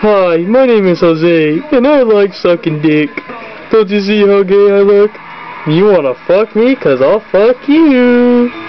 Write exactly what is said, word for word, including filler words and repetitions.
Hi, my name is Jose, and I like sucking dick. Don't you see how gay I look? You wanna fuck me? Cause I'll fuck you.